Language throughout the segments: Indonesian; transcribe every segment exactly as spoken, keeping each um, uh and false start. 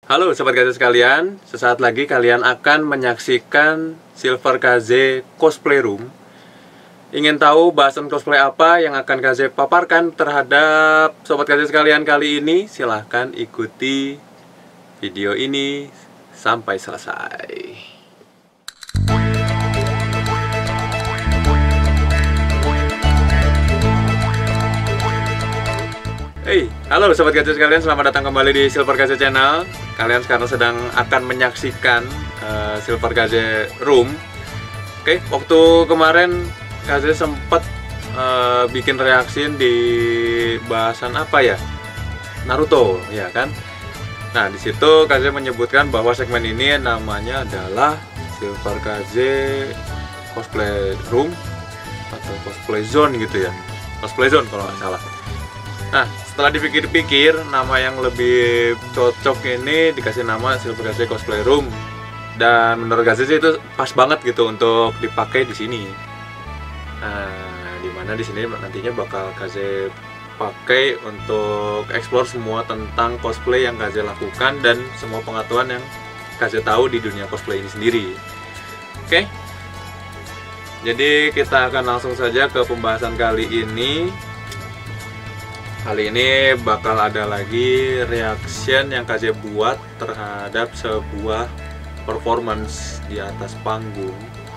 Halo Sobat Kaze sekalian, sesaat lagi kalian akan menyaksikan Silver Kaze Cosplay Room. Ingin tahu bahasan cosplay apa yang akan Kaze paparkan terhadap Sobat Kaze sekalian kali ini? Silahkan ikuti video ini sampai selesai. Hey, halo Sobat Kaze sekalian, selamat datang kembali di Silver Kaze Channel. Kalian sekarang sedang akan menyaksikan uh, Silver Kaze Room. Oke, waktu kemarin Kaze sempat uh, bikin reaksi di bahasan apa ya? Naruto, ya kan? Nah, di situ Kaze menyebutkan bahwa segmen ini namanya adalah Silver Kaze Cosplay Room atau Cosplay Zone gitu ya. Cosplay Zone kalau nggak salah. Nah, setelah dipikir-pikir, nama yang lebih cocok ini dikasih nama Silver Kaze Cosplay Room. Dan menurut Kaze sih itu pas banget gitu untuk dipakai di sini. Nah, dimana di sini nantinya bakal Kaze pakai untuk explore semua tentang cosplay yang Kaze lakukan dan semua pengetahuan yang Kaze tahu di dunia cosplay ini sendiri. Oke? Jadi kita akan langsung saja ke pembahasan kali ini. Kali ini bakal ada lagi reaction yang Kaze buat terhadap sebuah performance di atas panggung.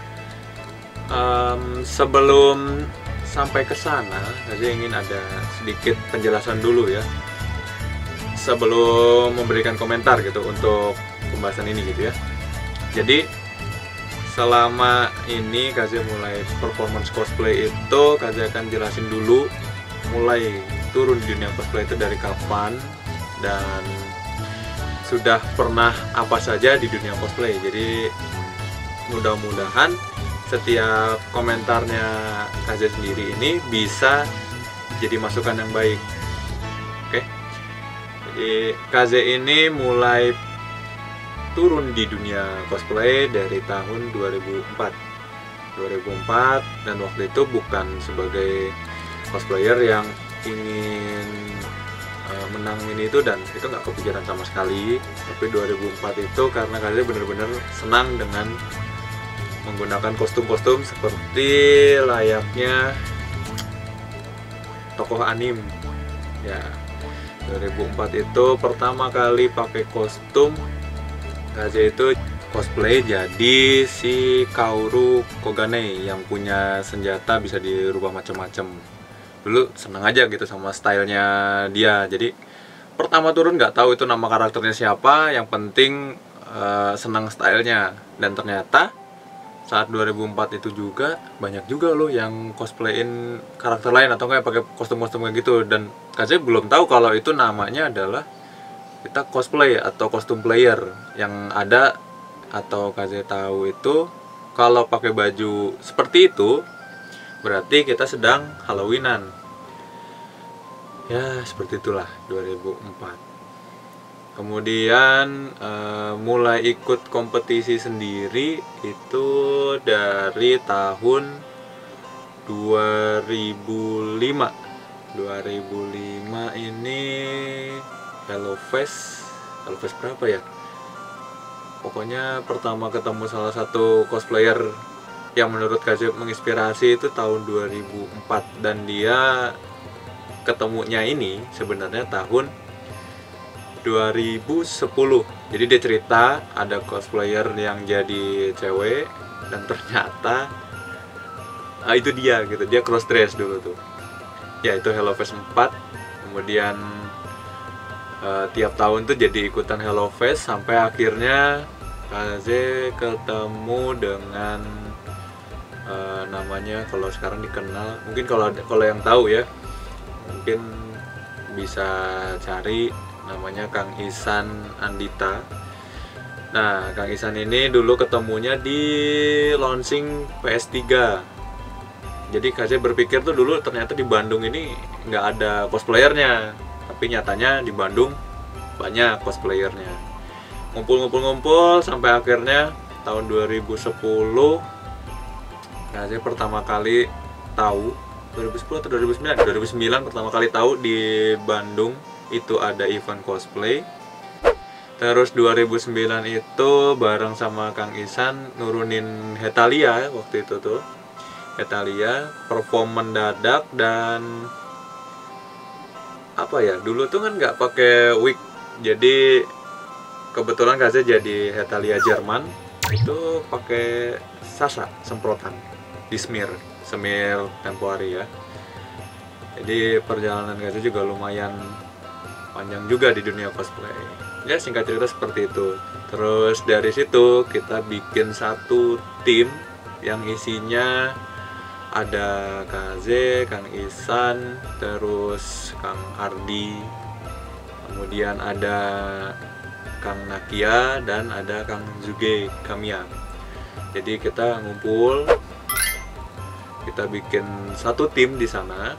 Um, sebelum sampai ke sana, Kaze ingin ada sedikit penjelasan dulu ya. Sebelum memberikan komentar gitu untuk pembahasan ini gitu ya. Jadi selama ini Kaze mulai performance cosplay itu, Kaze akan jelasin dulu mulai turun di dunia cosplay itu dari kapan dan sudah pernah apa saja di dunia cosplay. Jadi mudah-mudahan setiap komentarnya Kaze sendiri ini bisa jadi masukan yang baik. Oke. Jadi Kaze ini mulai turun di dunia cosplay dari tahun dua ribu empat. dua ribu empat dan waktu itu bukan sebagai cosplayer yang ingin uh, menangin itu dan itu nggak kepikiran sama sekali. Tapi dua ribu empat itu karena Kaze bener-bener senang dengan menggunakan kostum-kostum seperti layaknya tokoh anim ya. dua ribu empat itu pertama kali pakai kostum Kaze itu cosplay jadi si Kaoru Kogane yang punya senjata bisa dirubah macam-macam. Dulu seneng aja gitu sama stylenya dia. Jadi pertama turun nggak tahu itu nama karakternya siapa, yang penting uh, senang stylenya. Dan ternyata saat dua ribu empat itu juga banyak juga loh yang cosplayin karakter lain atau kayak pakai kostum-kostum kayak gitu. Dan Kaze belum tahu kalau itu namanya adalah kita cosplay atau kostum player. Yang ada atau Kaze tahu itu kalau pakai baju seperti itu berarti kita sedang Halloweenan. Ya, seperti itulah dua ribu empat. Kemudian uh, mulai ikut kompetisi sendiri itu dari tahun dua ribu lima. dua ribu lima ini Hello Fest. Hello Fest berapa ya? Pokoknya pertama ketemu salah satu cosplayer yang menurut Kaze menginspirasi itu tahun dua ribu empat dan dia ketemunya ini sebenarnya tahun dua ribu sepuluh. Jadi dia cerita ada cosplayer yang jadi cewek dan ternyata ah, itu dia gitu. Dia cross dress dulu tuh. Ya itu Hello Fest empat. Kemudian uh, tiap tahun tuh jadi ikutan Hello Fest sampai akhirnya Kaze ketemu dengan Uh, namanya kalau sekarang dikenal, mungkin kalau kalau yang tahu ya mungkin bisa cari namanya Kang Ihsan Andita. Nah, Kang Ihsan ini dulu ketemunya di launching P S tiga. Jadi Kaze berpikir tuh dulu ternyata di Bandung ini nggak ada cosplayernya, tapi nyatanya di Bandung banyak cosplayernya. Ngumpul-ngumpul-ngumpul sampai akhirnya tahun dua ribu sepuluh Kaze pertama kali tahu dua ribu sepuluh atau dua ribu sembilan dua ribu sembilan pertama kali tahu di Bandung itu ada event cosplay. Terus dua ribu sembilan itu bareng sama Kang Isan nurunin Hetalia waktu itu tuh. Hetalia perform mendadak dan apa ya, dulu tuh kan nggak pakai wig, jadi kebetulan Kaze jadi Hetalia Jerman itu pakai sasa semprotan di smear smear temporary ya. Jadi perjalanan Kaze juga lumayan panjang juga di dunia cosplay. Ya singkat cerita seperti itu. Terus dari situ kita bikin satu tim yang isinya ada Kaze, Kang Isan, terus Kang Ardi, kemudian ada Kang Nakia, dan ada Kang Zuge Kamiya. Jadi kita ngumpul, kita bikin satu tim di sana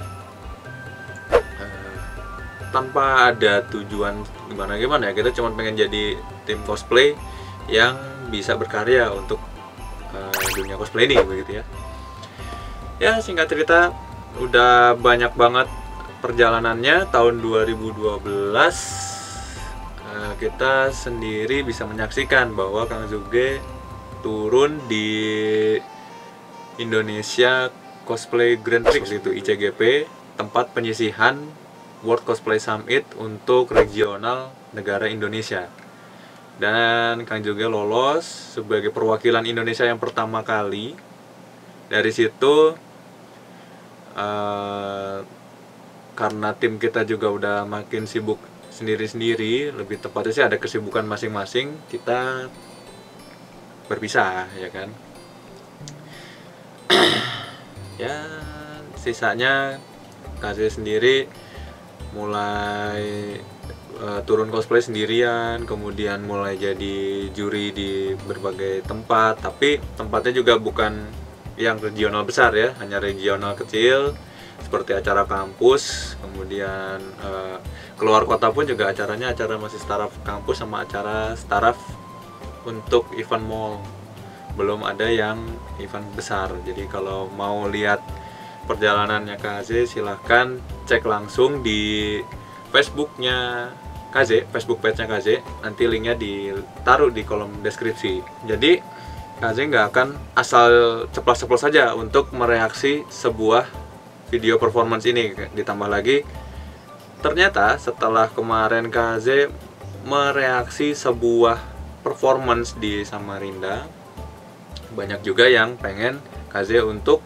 tanpa ada tujuan gimana gimana ya, kita cuma pengen jadi tim cosplay yang bisa berkarya untuk uh, dunia cosplay ini begitu ya. Ya singkat cerita udah banyak banget perjalanannya. Tahun dua ribu dua belas uh, kita sendiri bisa menyaksikan bahwa Kang Zuge turun di Indonesia Cosplay Grand Prix itu I C G P, tempat penyisihan World Cosplay Summit untuk regional negara Indonesia. Dan Kang Zuge lolos sebagai perwakilan Indonesia yang pertama kali. Dari situ uh, karena tim kita juga udah makin sibuk sendiri-sendiri, lebih tepatnya sih ada kesibukan masing-masing, kita berpisah ya kan. Ya sisanya Kaze sendiri mulai uh, turun cosplay sendirian, kemudian mulai jadi juri di berbagai tempat, tapi tempatnya juga bukan yang regional besar ya, hanya regional kecil seperti acara kampus, kemudian uh, keluar kota pun juga acaranya acara masih startup kampus sama acara startup untuk event mall, belum ada yang event besar. Jadi kalau mau lihat perjalanannya Kaze silahkan cek langsung di Facebooknya Kaze, Facebook page-nya Kaze, nanti linknya ditaruh di kolom deskripsi. Jadi Kaze nggak akan asal ceplos-ceplos saja untuk mereaksi sebuah video performance ini. Ditambah lagi ternyata setelah kemarin Kaze mereaksi sebuah performance di Samarinda, banyak juga yang pengen Kaze untuk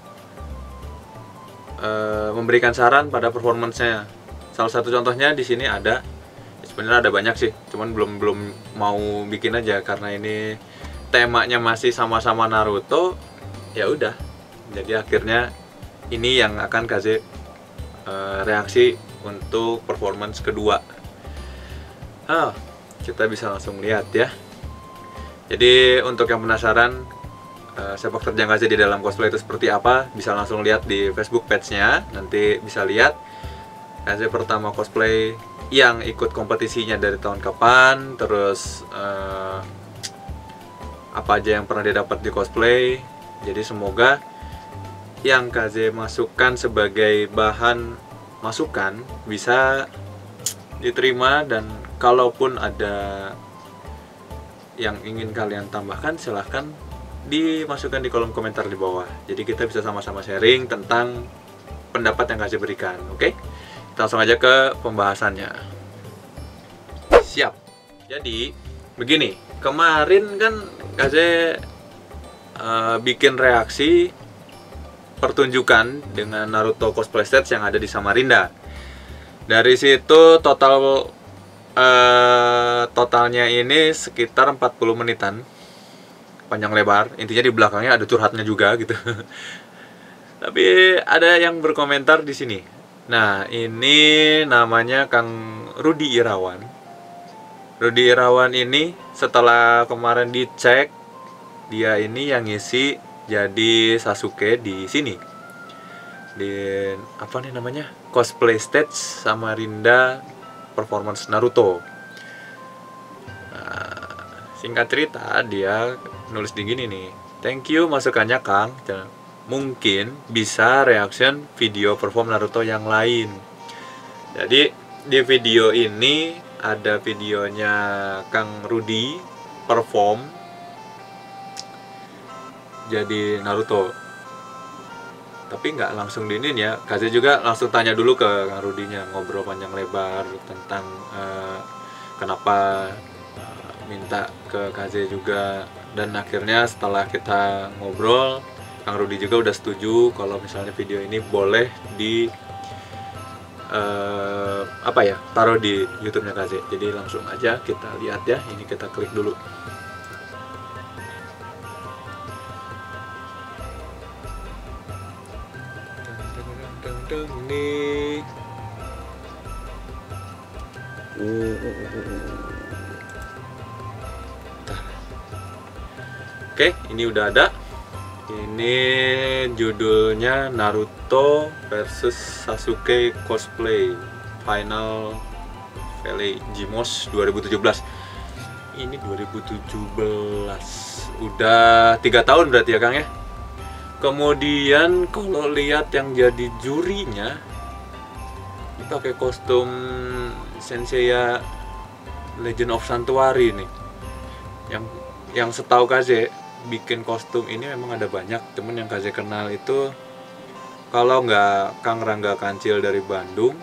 Uh, memberikan saran pada performance-nya. Salah satu contohnya di sini ada, sebenarnya ada banyak sih, cuman belum belum mau bikin aja karena ini temanya masih sama-sama Naruto. Ya udah, jadi akhirnya ini yang akan Kaze uh, reaksi untuk performance kedua. Ah, kita bisa langsung lihat ya. Jadi untuk yang penasaran Uh, sepak terjang Kaze di dalam cosplay itu seperti apa, bisa langsung lihat di Facebook page-nya. Nanti bisa lihat Kaze pertama cosplay yang ikut kompetisinya dari tahun kapan, terus uh, apa aja yang pernah dia dapat di cosplay. Jadi semoga yang Kaze masukkan sebagai bahan masukan bisa diterima, dan kalaupun ada yang ingin kalian tambahkan silahkan dimasukkan di kolom komentar di bawah. Jadi kita bisa sama-sama sharing tentang pendapat yang Kaze berikan. Oke, kita langsung aja ke pembahasannya. Siap. Jadi begini, kemarin kan Kaze uh, bikin reaksi pertunjukan dengan Naruto cosplay stage yang ada di Samarinda. Dari situ total uh, totalnya ini sekitar empat puluh menitan panjang lebar. Intinya di belakangnya ada curhatnya juga gitu. Tapi ada yang berkomentar di sini. Nah, ini namanya Kang Rudi Irawan. Rudi Irawan ini setelah kemarin dicek, dia ini yang ngisi jadi Sasuke di sini. Di apa nih namanya? Cosplay Stage Samarinda Performance Naruto. Nah, singkat cerita dia nulis di gini nih, thank you masukannya Kang, mungkin bisa reaction video perform Naruto yang lain. Jadi di video ini ada videonya Kang Rudy perform jadi Naruto, tapi nggak langsung diinin ya. Kaze juga langsung tanya dulu ke Kang Rudy-nya, ngobrol panjang lebar tentang uh, kenapa uh, minta ke Kaze juga. Dan akhirnya setelah kita ngobrol, Kang Rudy juga udah setuju kalau misalnya video ini boleh di uh, apa ya, taruh di YouTube-nya Kaze. Jadi langsung aja kita lihat ya. Ini kita klik dulu. Ini uh, uh, uh, uh. Oke, ini udah ada. Ini judulnya Naruto versus Sasuke Cosplay Final Valley Gmos dua ribu tujuh belas. Ini dua ribu tujuh belas, udah tiga tahun berarti ya Kang ya. Kemudian kalau lihat yang jadi jurinya, ini pakai kostum Senseiya Legend of Sanctuary nih. Yang yang setahu Kaze bikin kostum ini memang ada banyak, cuman yang Kaze kenal itu kalau nggak Kang Rangga Kancil dari Bandung,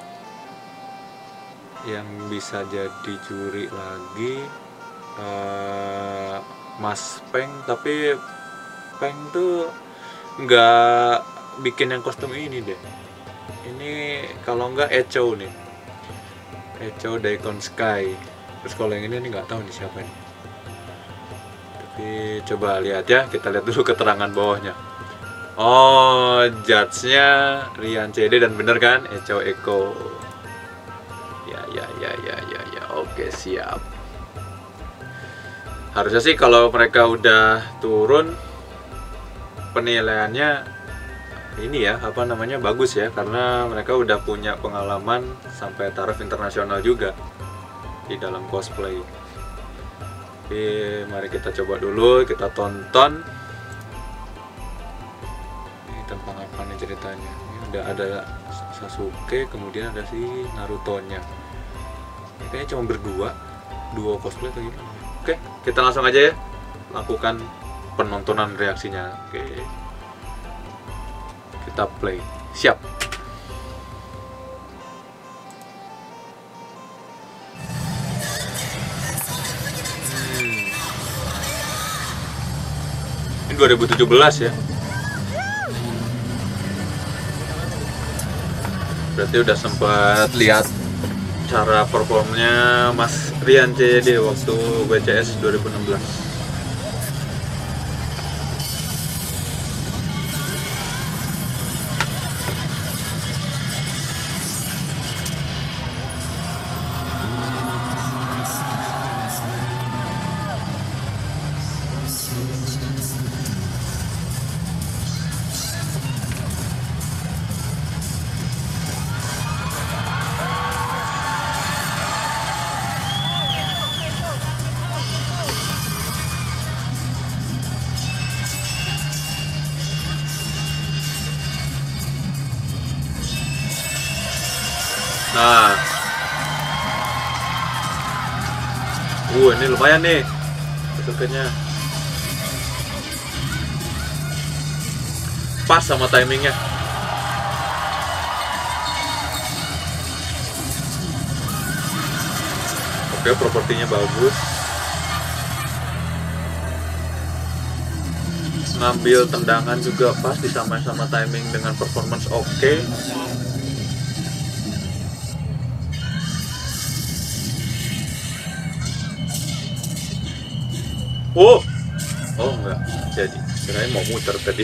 yang bisa jadi juri lagi uh, Mas Peng, tapi Peng tuh nggak bikin yang kostum ini deh. Ini kalau nggak Echo nih, Echo Daikon Sky. Terus kalau yang ini nih nggak tahu nih siapa nih. Tapi coba lihat ya, kita lihat dulu keterangan bawahnya. Oh, judge-nya Rian C D dan bener kan, Echo Eko. Ya ya ya ya ya ya, oke siap. Harusnya sih kalau mereka udah turun penilaiannya ini ya, apa namanya, bagus ya, karena mereka udah punya pengalaman sampai taraf internasional juga di dalam cosplay. Oke, mari kita coba dulu, kita tonton. Ini tentang apa nih ceritanya? Ini udah ada Sasuke, kemudian ada si Naruto-nya. Ini kayaknya cuma berdua, duo cosplay atau gimana? Oke, kita langsung aja ya lakukan penontonan reaksinya. Oke, kita play. Siap. hmm. Ini dua ribu tujuh belas ya, berarti udah sempat lihat cara performnya Mas Rian C D waktu W C S dua ribu enam belas. Nah, uh ini lumayan nih bentuknya, pas sama timingnya. Oke, propertinya bagus, ngambil tendangan juga pas, disamain sama timing dengan performance oke. Oh, oh enggak jadi, kirain mau muter tadi.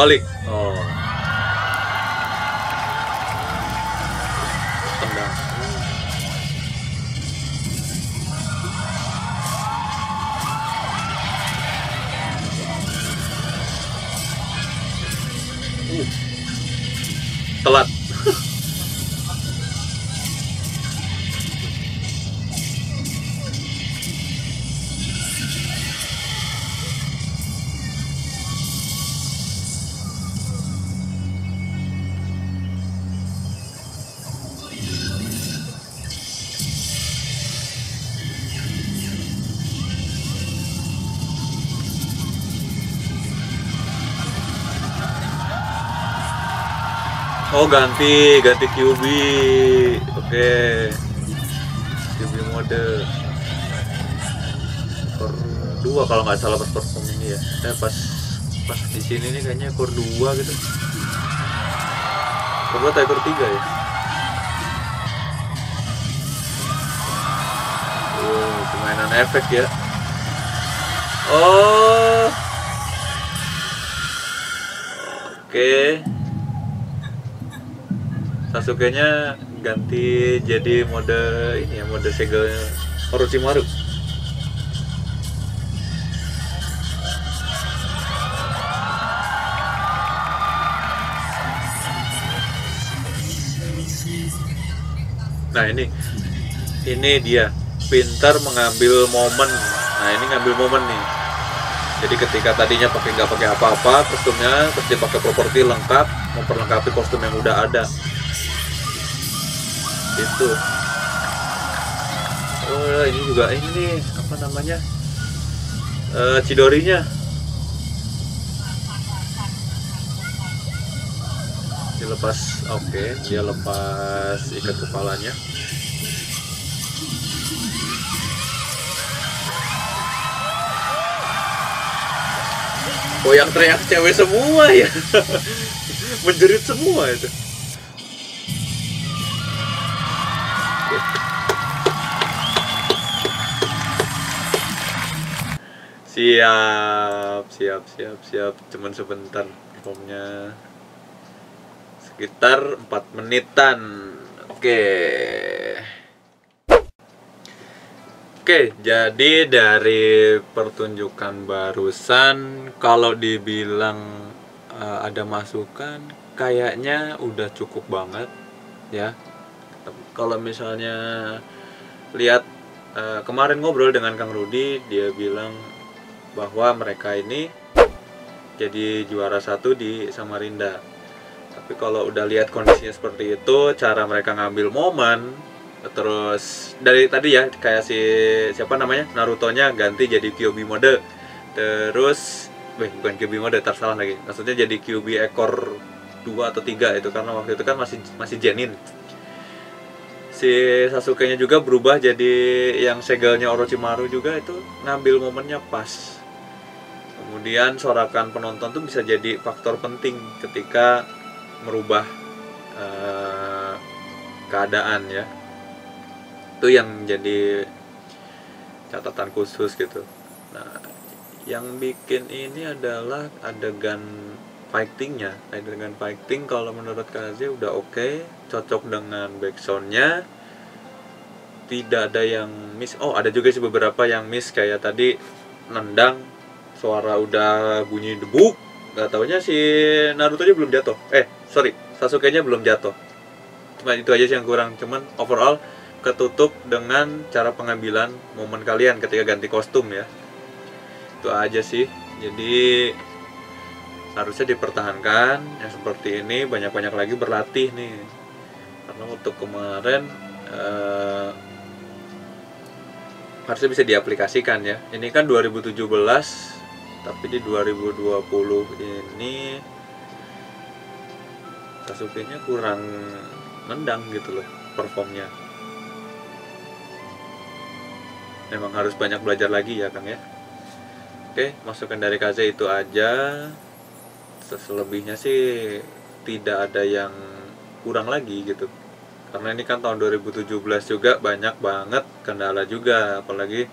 balik. Oh, tendang. Uh, telat. Oh, ganti ganti Q B. Oke. Q B mode core dua kalau nggak salah pas perform ini ya. Eh pas pas di sini nih kayaknya core dua gitu. Core dua atau core tiga ya? Oh, permainan efek ya. Oh. Oke. Sasuke-nya ganti jadi mode ini ya, mode segel Orochimaru. Nah ini, ini dia pintar mengambil momen. Nah ini ngambil momen nih. Jadi ketika tadinya pakai nggak pakai apa-apa kostumnya, terus dia pakai properti lengkap, memperlengkapi kostum yang udah ada. Itu. Oh ini juga ini nih apa namanya uh, Chidori-nya. Dilepas, oke, okay. Dia lepas ikat kepalanya. Oh yang teriak cewek semua ya. Menjerit semua itu. Siap, siap, siap, siap. Cuman sebentar, formnya sekitar empat menitan. Oke. Oke, jadi dari pertunjukan barusan, kalau dibilang uh, ada masukan, kayaknya udah cukup banget, ya. Kalau misalnya lihat uh, kemarin ngobrol dengan Kang Rudi, dia bilang bahwa mereka ini jadi juara satu di Samarinda. Tapi kalau udah lihat kondisinya seperti itu, cara mereka ngambil momen, terus dari tadi ya kayak si siapa namanya Naruto-nya ganti jadi Q B mode, terus, weh bukan Q B mode, tersalah lagi. Maksudnya jadi Q B ekor dua atau tiga itu karena waktu itu kan masih masih Genin. Si Sasuke-nya juga berubah jadi yang segelnya Orochimaru juga, itu ngambil momennya pas. Kemudian sorakan penonton tuh bisa jadi faktor penting ketika merubah uh, keadaan ya. Itu yang jadi catatan khusus gitu. Nah, yang bikin ini adalah adegan fightingnya. Adegan fighting kalau menurut Kaze udah oke, okay, cocok dengan backsoundnya, tidak ada yang miss. Oh ada juga sih beberapa yang miss, kayak tadi nendang suara udah bunyi debuk, nggak taunya si Naruto nya belum jatuh, eh sorry Sasuke nya belum jatuh. Cuma itu aja sih yang kurang. Cuman overall ketutup dengan cara pengambilan momen kalian ketika ganti kostum ya. Itu aja sih. Jadi harusnya dipertahankan yang seperti ini, banyak-banyak lagi berlatih nih. Karena untuk kemarin eh, harusnya bisa diaplikasikan ya. Ini kan dua ribu tujuh belas, tapi di dua ribu dua puluh ini Sasuke-nya kurang nendang gitu loh performnya. Memang harus banyak belajar lagi ya Kang ya. Oke, masukan dari Kaze itu aja. Selebihnya sih tidak ada yang kurang lagi gitu. Karena ini kan tahun dua ribu tujuh belas juga banyak banget kendala juga, apalagi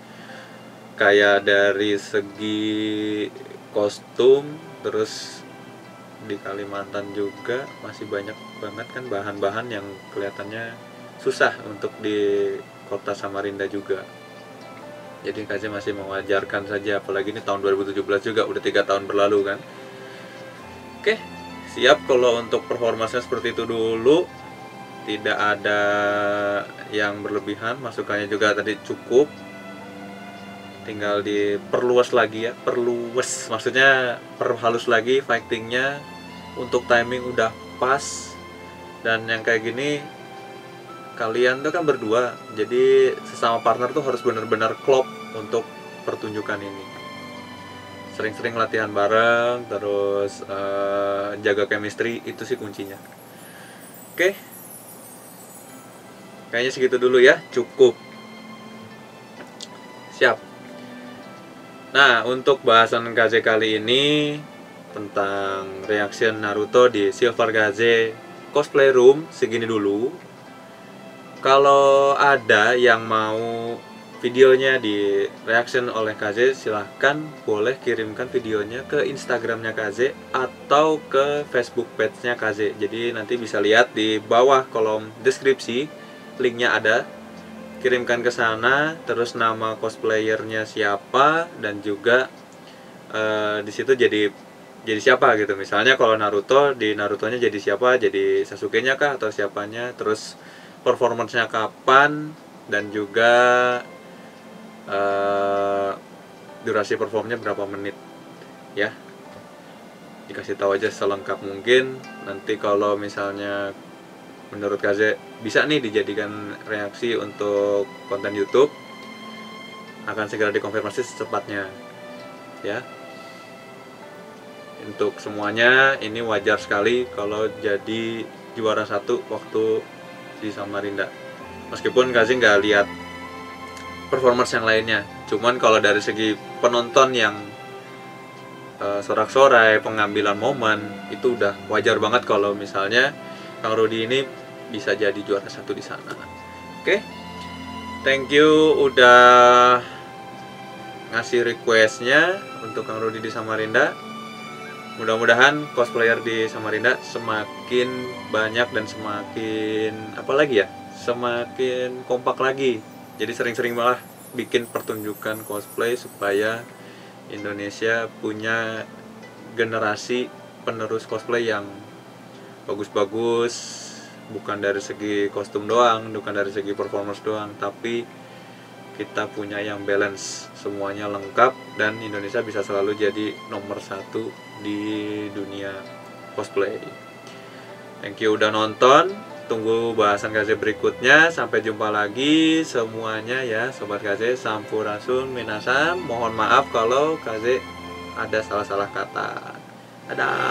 kayak dari segi kostum, terus di Kalimantan juga masih banyak banget kan bahan-bahan yang kelihatannya susah untuk di kota Samarinda juga. Jadi K Z masih mewajarkan saja, apalagi ini tahun dua ribu tujuh belas juga, udah tiga tahun berlalu kan. Oke, siap kalau untuk performanya seperti itu dulu. Tidak ada yang berlebihan, masukannya juga tadi cukup. Tinggal diperluas lagi ya, perluas. Maksudnya perhalus lagi fightingnya. Untuk timing udah pas. Dan yang kayak gini, kalian tuh kan berdua, jadi sesama partner tuh harus benar-benar klop untuk pertunjukan ini. Sering-sering latihan bareng, terus uh, jaga chemistry, itu sih kuncinya. Oke, kayaknya segitu dulu ya, cukup. Siap. Nah, untuk bahasan K Z kali ini tentang reaction Naruto di Silver K Z Cosplay Room segini dulu. Kalau ada yang mau videonya di reaction oleh K Z, silahkan boleh kirimkan videonya ke Instagramnya K Z atau ke Facebook page-nya K Z. Jadi nanti bisa lihat di bawah kolom deskripsi, linknya ada. Kirimkan ke sana, terus nama cosplayernya siapa, dan juga uh, di situ jadi jadi siapa gitu. Misalnya kalau Naruto, di Narutonya jadi siapa, jadi Sasuke-nya kah atau siapanya, terus performance-nya kapan, dan juga uh, durasi performnya berapa menit ya. Dikasih tahu aja selengkap mungkin. Nanti kalau misalnya menurut K Z bisa nih dijadikan reaksi untuk konten YouTube, akan segera dikonfirmasi secepatnya ya. Untuk semuanya ini wajar sekali kalau jadi juara satu waktu di Samarinda, meskipun K Z nggak lihat performance yang lainnya. Cuman kalau dari segi penonton yang uh, sorak-sorai, pengambilan momen, itu udah wajar banget kalau misalnya Kang Rudi ini bisa jadi juara satu di sana. Oke, thank you udah ngasih requestnya untuk Kang Rudi di Samarinda. Mudah-mudahan cosplayer di Samarinda semakin banyak dan semakin apa lagi ya, semakin kompak lagi. Jadi sering-sering malah bikin pertunjukan cosplay supaya Indonesia punya generasi penerus cosplay yang bagus-bagus, bukan dari segi kostum doang, bukan dari segi performance doang, tapi kita punya yang balance, semuanya lengkap, dan Indonesia bisa selalu jadi nomor satu di dunia cosplay. Thank you udah nonton, tunggu bahasan K Z berikutnya. Sampai jumpa lagi semuanya ya Sobat K Z. Sampurasun minasan, mohon maaf kalau K Z ada salah-salah kata. Dadah.